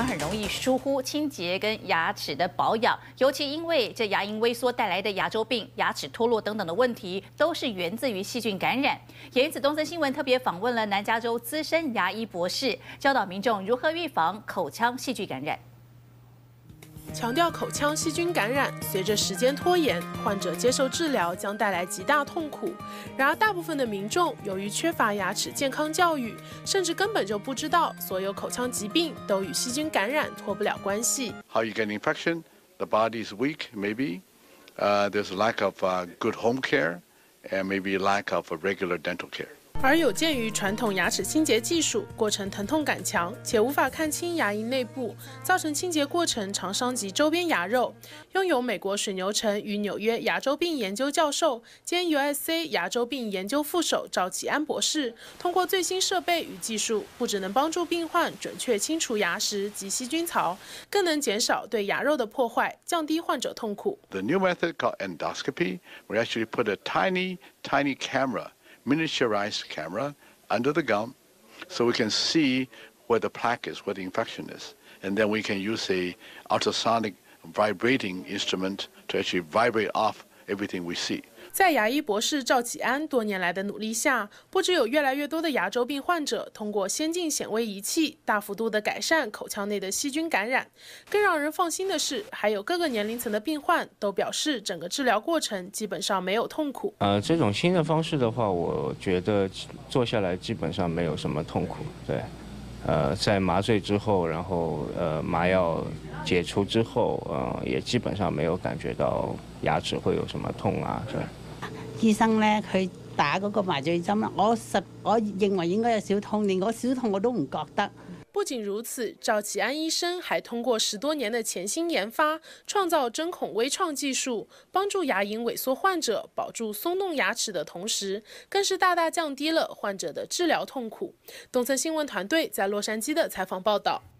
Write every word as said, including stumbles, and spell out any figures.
很容易疏忽清洁跟牙齿的保养，尤其因为这牙龈萎缩带来的牙周病、牙齿脱落等等的问题，都是源自于细菌感染。也因此，东森新闻特别访问了南加州资深牙医博士，教导民众如何预防口腔细菌感染。 强调口腔细菌感染，随着时间拖延，患者接受治疗将带来极大痛苦。然而，大部分的民众由于缺乏牙齿健康教育，甚至根本就不知道所有口腔疾病都与细菌感染脱不了关系。 How you get an infection? The body is weak, maybe. Uh, there's a lack of uh, good home care, and maybe lack of a regular dental care. 而有鉴于传统牙齿清洁技术过程疼痛感强，且无法看清牙龈内部，造成清洁过程常伤及周边牙肉。拥有美国水牛城与纽约牙周病研究教授兼 U S C 牙周病研究副手赵启安博士，通过最新设备与技术，不只能帮助病患准确清除牙石及细菌槽，更能减少对牙肉的破坏，降低患者痛苦。 The new method called endoscopy, we actually put a tiny, tiny camera. Miniaturized camera under the gum so we can see where the plaque is, where the infection is. And then we can use a ultrasonic vibrating instrument to actually vibrate off everything we see. 在牙医博士赵启安多年来的努力下，不只有越来越多的牙周病患者通过先进显微仪器大幅度的改善口腔内的细菌感染，更让人放心的是，还有各个年龄层的病患都表示整个治疗过程基本上没有痛苦。 呃，这种新的方式的话，我觉得做下来基本上没有什么痛苦。对，呃，在麻醉之后，然后呃麻药解除之后，呃也基本上没有感觉到牙齿会有什么痛啊，对。 醫生咧，佢打嗰個麻醉針，我實我認為應該有少痛，連嗰少痛我都唔覺得。 不仅如此，赵啟安醫生還通過十多年的潛心研發，創造針孔微創技術，幫助牙龈萎縮患者保住鬆動牙齒的同時，更是大大降低了患者的治療痛苦。東森新聞團隊在洛杉磯的採訪報道。